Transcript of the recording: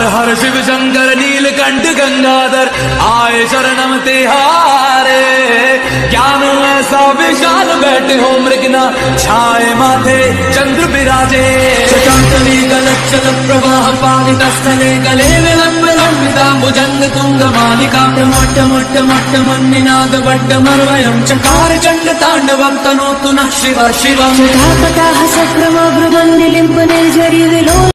हर हर शिव शंकर नीलकंठ गंगाधर आए शरणम तिहारे। ज्ञान ऐसा विशाल बैठे हो मृगना छाए माथे चंद्र विराजे। शतांतरी गलच्छल प्रवाह पालित स्थले गले विलंब लंबिता भुजंग तुंग मालिका। मोट्ट मोट्ट मोट्ट मन्निनाद वड्ड मर्वयं चकार चंड तांडवं तनोतु नः शिव शिवम्। सदा पताः सक्रम भ्रुवं निलिम्बने जरि विलो